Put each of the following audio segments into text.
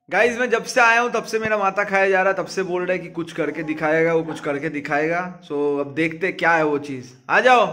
Guys मैं जब से आया हूँ तब से मेरा माथा खाया जा रहा है, तब से बोल रहा है कि कुछ करके दिखाएगा, वो कुछ करके दिखाएगा। सो अब देखते क्या है वो चीज। आ जाओ।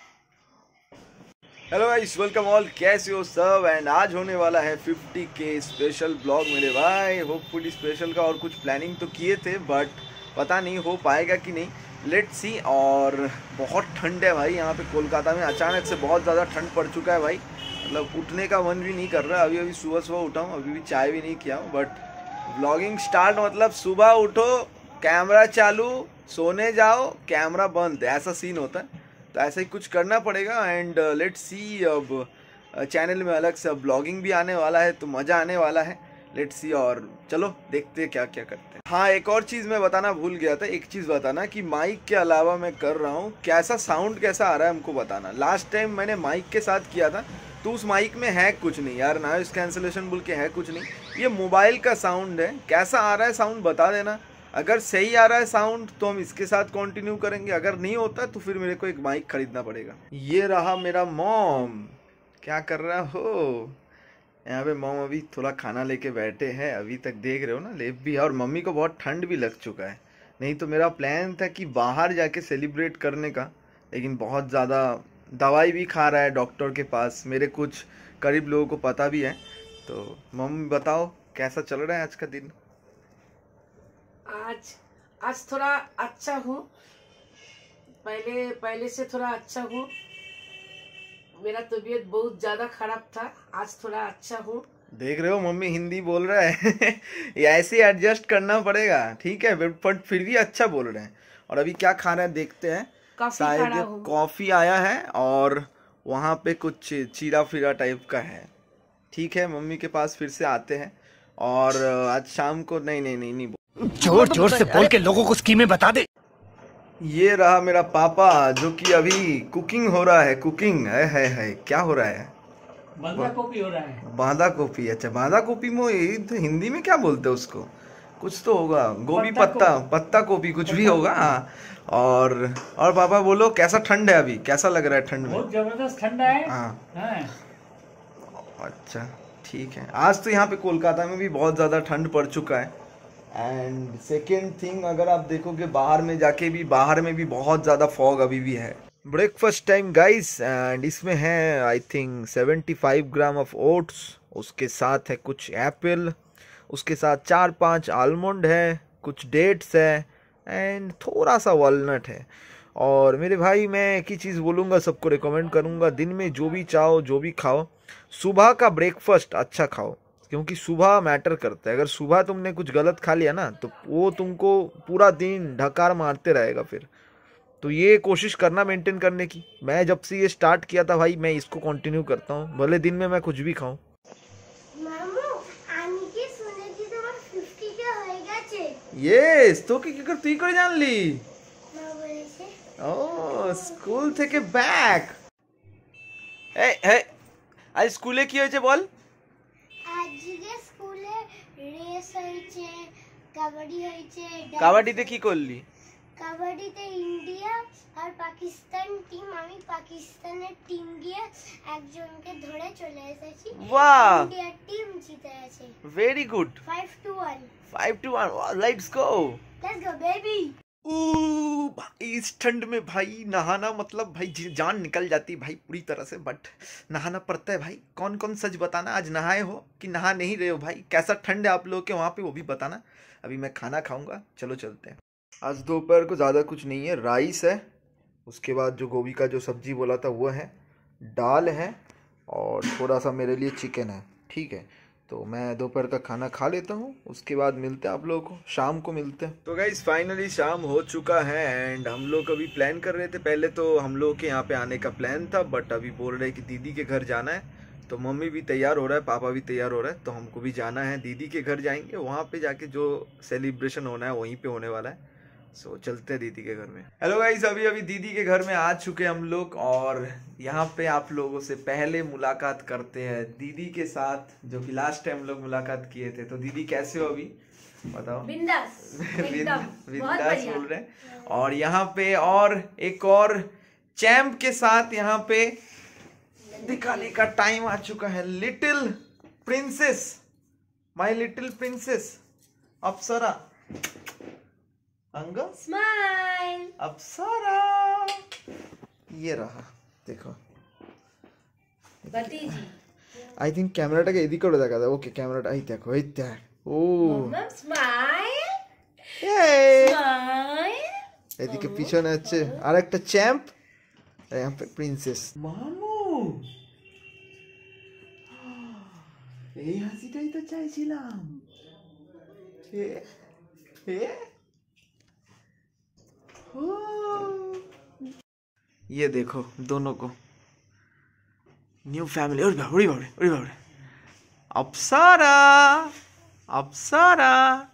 हेलो गाइस, वेलकम ऑल, कैसे हो सब। एंड आज होने वाला है 50K स्पेशल ब्लॉग मेरे भाई। होपफुली स्पेशल का और कुछ प्लानिंग तो किए थे, बट पता नहीं हो पाएगा कि नहीं। Let's see. और बहुत ठंड है भाई यहाँ पे कोलकाता में, अचानक से बहुत ज़्यादा ठंड पड़ चुका है भाई। मतलब उठने का मन भी नहीं कर रहा। अभी अभी सुबह सुबह उठा हूँ, अभी भी चाय भी नहीं किया हूँ, बट व्लॉगिंग स्टार्ट मतलब सुबह उठो, कैमरा चालू, सोने जाओ, कैमरा बंद, ऐसा सीन होता है। तो ऐसा ही कुछ करना पड़ेगा। And let's see. अब चैनल में अलग से ब्लॉगिंग भी आने वाला है, तो मज़ा आने वाला है। Let's see. और चलो देखते हैं क्या क्या करते हैं। हाँ, एक और चीज़ मैं बताना भूल गया था। एक चीज़ बताना कि माइक के अलावा मैं कर रहा हूँ, कैसा साउंड कैसा आ रहा है हमको बताना। लास्ट टाइम मैंने माइक के साथ किया था, तो उस माइक में है कुछ नहीं यार, नॉइस कैंसलेशन बोल के है कुछ नहीं। ये मोबाइल का साउंड है। कैसा आ रहा है साउंड बता देना। अगर सही आ रहा है साउंड तो हम इसके साथ कंटिन्यू करेंगे, अगर नहीं होता तो फिर मेरे को एक माइक खरीदना पड़ेगा। ये रहा मेरा मॉम। क्या कर रहा हो यहाँ पे? मॉम अभी थोड़ा खाना लेके बैठे हैं। अभी तक देख रहे हो ना, लेप भी है और मम्मी को बहुत ठंड भी लग चुका है। नहीं तो मेरा प्लान था कि बाहर जाके सेलिब्रेट करने का, लेकिन बहुत ज़्यादा दवाई भी खा रहा है डॉक्टर के पास। मेरे कुछ करीब लोगों को पता भी है। तो मम्मी बताओ कैसा चल रहा है आज का दिन? आज आज थोड़ा अच्छा हूँ। पहले पहले से थोड़ा अच्छा हूँ। मेरा तबीयत बहुत ज्यादा खराब था, आज थोड़ा अच्छा हूँ। देख रहे हो मम्मी हिंदी बोल रहा है। ये ऐसे एडजस्ट करना पड़ेगा, ठीक है, बट फिर भी अच्छा बोल रहे हैं। और अभी क्या खा रहे हैं देखते हैं। काफी शायद खड़ा हूँ। कॉफी आया है और वहाँ पे कुछ चीरा फिरा टाइप का है। ठीक है, मम्मी के पास फिर से आते हैं। और आज शाम को नहीं नहीं नहीं नहीं जोर जोर से बोल के लोगों को स्कीमें बता दे। ये रहा मेरा पापा, जो कि अभी कुकिंग हो रहा है। कुकिंग है क्या हो रहा है? बंदा कॉपी हो रहा है। बांधा गोभी। अच्छा, बांधा गोभी में ये तो हिंदी में क्या बोलते हैं उसको? कुछ तो होगा, गोभी पत्ता, पत्ता गोभी कुछ भी होगा। हाँ। और पापा बोलो कैसा ठंड है अभी, कैसा लग रहा है ठंड में? बहुत जबरदस्त ठंडा है। हाँ। हाँ। अच्छा ठीक है। आज तो यहाँ पे कोलकाता में भी बहुत ज़्यादा ठंड पड़ चुका है। एंड सेकेंड थिंग, अगर आप देखोगे बाहर में जाके भी, बाहर में भी बहुत ज़्यादा फॉग अभी भी है। Breakfast time guys. एंड इसमें है I think 75 gram of oats, उसके साथ है कुछ एप्पल, उसके साथ 4-5 आलमंड है, कुछ डेट्स है, एंड थोड़ा सा वॉलनट है। और मेरे भाई मैं एक ही चीज़ बोलूँगा, सबको रिकमेंड करूँगा, दिन में जो भी चाहो जो भी खाओ, सुबह का ब्रेकफास्ट अच्छा खाओ, क्योंकि सुबह मैटर करता है। अगर सुबह तुमने कुछ गलत खा लिया ना, तो वो तुमको पूरा दिन ढकार मारते रहेगा फिर। तो ये कोशिश करना मेंटेन करने की। मैं जब से ये स्टार्ट किया था भाई, मैं इसको कंटिन्यू करता हूँ, भले दिन में मैं कुछ भी खाऊं। यस, तो কি কি তুই করে জানলি? ও স্কুল থেকে ব্যাক। এই এই আজ স্কুলে কি হয়েছে বল? আজকে স্কুলে রেস হয়েছে, কাবাডি হয়েছে। কাবাডিতে কি করলি? কাবাডিতে ইন্ডিয়া আর পাকিস্তান টিম, আমি পাকিস্তানের টিম গিয়ে একজনকে ধরে চলে এসেছি। বাহ, ইন্ডিয়া টিম জিতে আছে। Very good. 5-1। 5-1। Let's go. Let's go baby. भाई इस ठंड में भाई नहाना मतलब भाई जान निकल जाती भाई पूरी तरह से, बट नहाना पड़ता है भाई। कौन कौन सच बताना, आज नहाए हो कि नहा नहीं रहे हो भाई? कैसा ठंड है आप लोग के वहाँ पे, वो भी बताना। अभी मैं खाना खाऊंगा, चलो चलते हैं। आज दोपहर को ज़्यादा कुछ नहीं है, राइस है, उसके बाद जो गोभी का जो सब्जी बोला था वो है, दाल है, और थोड़ा सा मेरे लिए चिकन है। ठीक है, तो मैं दोपहर का खाना खा लेता हूँ, उसके बाद मिलते हैं आप लोगों को, शाम को मिलते हैं। तो गाइस फाइनली शाम हो चुका है। एंड हम लोग अभी प्लान कर रहे थे, पहले तो हम लोग के यहाँ पे आने का प्लान था, बट अभी बोल रहे हैं कि दीदी के घर जाना है। तो मम्मी भी तैयार हो रहा है, पापा भी तैयार हो रहा है, तो हमको भी जाना है। दीदी के घर जाएंगे, वहाँ पे जाके जो सेलिब्रेशन होना है वहीं पे होने वाला है। सो चलते हैं दीदी के घर में। हेलो गाइस, अभी अभी दीदी के घर में आ चुके हम लोग, और यहाँ पे आप लोगों से पहले मुलाकात करते हैं दीदी के साथ, जो कि लास्ट टाइम लोग मुलाकात किए थे। तो दीदी कैसे हो अभी बताओ? बिंदास एकदम बिंदास बोल रहे हैं। और यहाँ पे और एक और चैम्प के साथ यहाँ पे दिखाने का टाइम आ चुका है, little princess my little princess Apsara. अंग स्माइल। अप्सरा ये रहा देखो। भतीजी आई थिंक ক্যামেরাটাকে এদিক করে দেখা যায়। ওকে ক্যামেরাটা এই দেখো এই দেখ। ও मम स्माइल এই स्माइल। এদিকে পিছনে আছে আরেকটা চ্যাম্প আর यहाँ पे প্রিন্সেস মামু। এই হাসিটাই তো চাইছিলাম। এ এ ओ ये देखो दोनों को न्यू फैमिली। और बाबरे बाबरे अरे बाबरे अप्सरा अप्सरा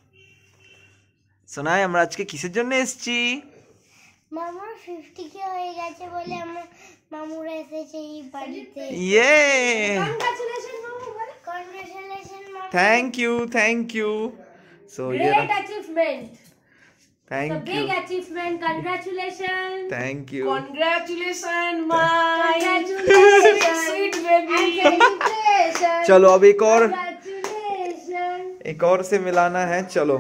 শোনায় আমরা আজকে কিসের জন্য এসেছি? মামুর 50 কে হয়ে গেছে বলে আমার মামুরা এসেছে এই বাড়িতে। ইয়ে কংগ্রাচুলেশন মামু বলে। কংগ্রাচুলেশন মামু। थैंक यू सो ये great achievement. Thank you big achievement. Congratulation. Thank you. Congratulations, my Congratulations. sweet baby. चलो अब एक और Congratulations. से मिलाना है। चलो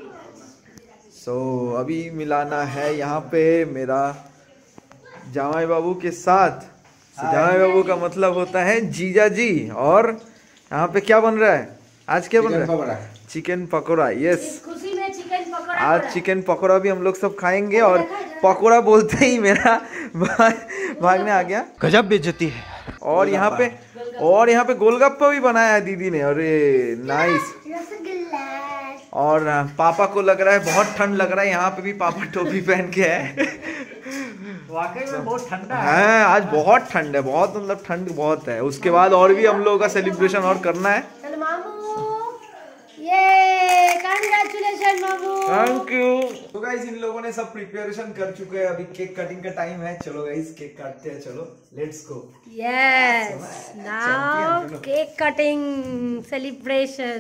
अभी मिलाना है यहाँ पे मेरा जामाई बाबू के साथ। जामाई बाबू का मतलब होता है जीजा जी। और यहाँ पे क्या बन रहा है आज? क्या बन रहा है? चिकन पकौड़ा। यस खुशी में चिकन पकौड़ा। आज चिकन पकौड़ा भी हम लोग सब खाएंगे। और पकौड़ा बोलते ही मेरा भागने आ गया। गजब बेइज्जती है। और यहाँ पे गोलगप्पा भी बनाया है दीदी ने। अरे नाइस। रसगुल्ला। और पापा को लग रहा है बहुत ठंड लग रहा है। यहाँ पे भी पापा टोपी पहन के है। वाकई में बहुत ठंडा है। हाँ आज बहुत ठंड है। बहुत मतलब ठंड बहुत है। उसके बाद और भी हम लोगों का सेलिब्रेशन और करना है। चलो मामू। ये कंग्रेचुलेशन मामू। Thank you. तो गाइस इन लोगों ने सब प्रिपरेशन कर चुके हैं। अभी केक कटिंग का टाइम है। चलो गाइस केक काटते हैं। चलो let's go. Yes. Now cake cutting celebration.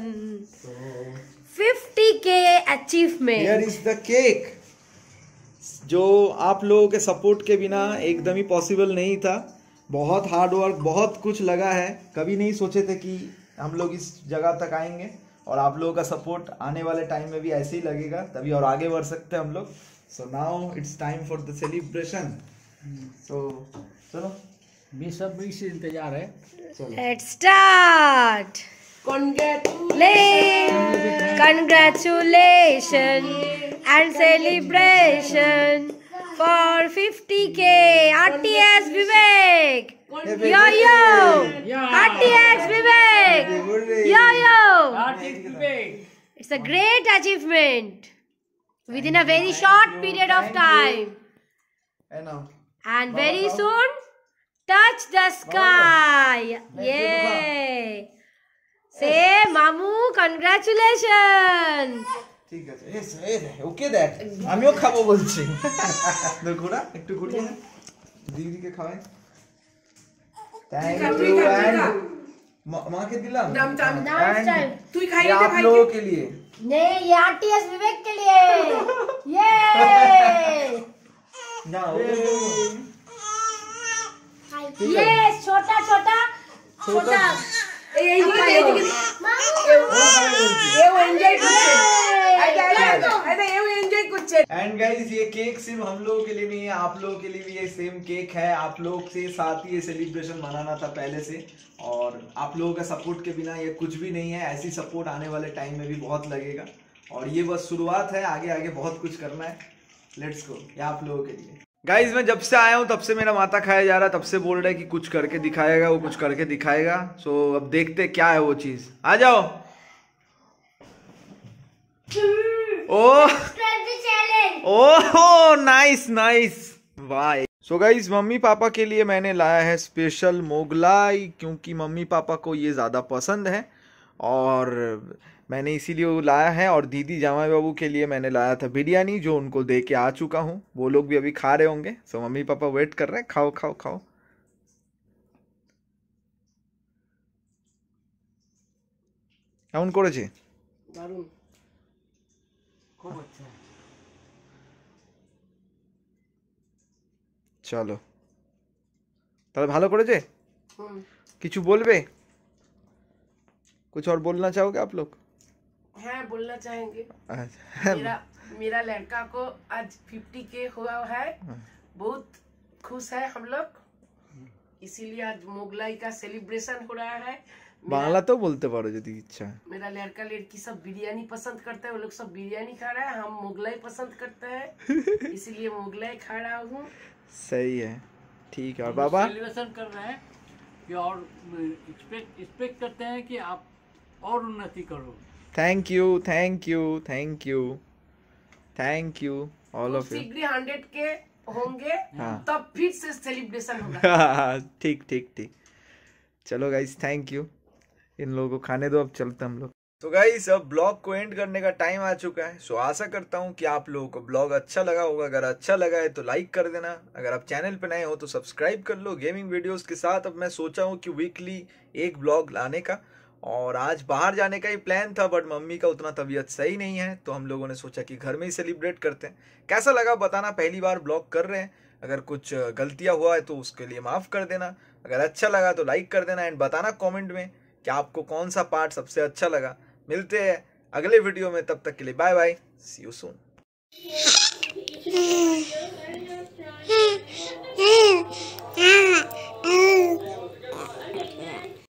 50K achievement. Here is the cake. जो आप लोगों के सपोर्ट के बिना एकदम ही पॉसिबल नहीं था। बहुत हार्ड वर्क बहुत कुछ लगा है। कभी नहीं सोचे थे कि हम लोग इस जगह तक आएंगे। और आप लोगों का सपोर्ट आने वाले टाइम में भी ऐसे ही लगेगा तभी और आगे बढ़ सकते हैं हम लोग। So now it's time for the celebration. So चलो बेसब्री से इंतजार है। Let's start. Congratulations and celebration for 50K. RTS Vivek. Yo yo. RTS Vivek. Yo yo. It's a great achievement within a very short period of time. And very soon, touch the sky. Yay! Say, Mamu, congratulations. ঠিক আছে ওকে দেখ আমিও খাবো বলছি। ঘোরা একটু ঘুরিয়ে দিদিকে খাওয়াই। Thank you. माँ के दिला तू खाइए आप लोगों के लिए। नहीं, ये RTS विवेक के लिए। ये छोटा छोटा छोटा एंड गाइस ये केक सिर्फ हम लोगों के लिए नहीं है, आप लोगों के लिए भी ये सेम केक है। आप लोग से साथ ही ये सेलिब्रेशन मनाना था पहले से, और आप लोगों का सपोर्ट के बिना ये कुछ भी नहीं है। ऐसी सपोर्ट आने वाले टाइम में भी बहुत लगेगा, और ये बस शुरुआत है, आगे आगे बहुत कुछ करना है। Let's go. ये आप लोगों के लिए। गाइज मैं जब से आया हूँ तब से मेरा माता खाया जा रहा है, तब से बोल रहा है कि कुछ करके दिखाएगा, वो कुछ करके दिखाएगा। सो अब देखते क्या है वो चीज। आ जाओ। ओह नाइस नाइस, वाह। सो गाइज मम्मी पापा के लिए मैंने लाया है स्पेशल मोगलाई, क्योंकि मम्मी पापा को ये ज़्यादा पसंद है और मैंने इसीलिए वो लाया है। और दीदी जामाई बाबू के लिए मैंने लाया था बिरयानी, जो उनको दे के आ चुका हूँ। वो लोग भी अभी खा रहे होंगे। सो मम्मी पापा वेट कर रहे हैं। खाओ खाओ खाओ। কেমন করেছে? দারুণ, খুব আচ্ছা। চলো তাহলে ভালো করেছে। কিছু বলবে? कुछ और बोलना चाहोगे आप लोग? हैं बोलना चाहेंगे। अच्छा, मेरा लड़का को आज 50K हुआ है, बहुत खुश है हम लोग, इसीलिए आज मोगलाई का सेलिब्रेशन हो रहा है। बांग्ला तो बोलते पारो यदि इच्छा है। मेरा लड़का लड़की सब बिरयानी पसंद करते हैं, वो लोग सब बिरयानी खा रहा है, हम मोगलाई पसंद करते हैं, इसीलिए मोगलाई खा रहा हूँ। सही है, ठीक है। और बाबा सेलिब्रेशन कर रहे हैं कि और एक्सपेक्ट करते हैं कि आप और उन्नति करो। Thank you, thank you, thank you, thank you all of you. शीघ्र 100K होंगे, हाँ। तब फिर से सेलिब्रेशन होगा। ठीक ठीक ठीक, चलो गाइस, थैंक यू। इन लोगों को खाने दो, अब चलते हम लोग। तो गाइस अब ब्लॉग को एंड करने का टाइम आ चुका है। सो आशा करता हूँ कि आप लोगों को ब्लॉग अच्छा लगा होगा। अगर अच्छा लगा है तो लाइक कर देना, अगर आप चैनल पे नए हो तो सब्सक्राइब कर लो। गेमिंग वीडियोस के साथ अब मैं सोचा हूँ कि वीकली एक ब्लॉग लाने का, और आज बाहर जाने का ही प्लान था, बट मम्मी का उतना तबीयत सही नहीं है, तो हम लोगों ने सोचा कि घर में ही सेलिब्रेट करते हैं। कैसा लगा बताना, पहली बार ब्लॉग कर रहे हैं, अगर कुछ गलतियाँ हुआ है तो उसके लिए माफ़ कर देना। अगर अच्छा लगा तो लाइक कर देना, एंड बताना कमेंट में कि आपको कौन सा पार्ट सबसे अच्छा लगा। मिलते हैं अगले वीडियो में, तब तक के लिए bye bye, see you soon.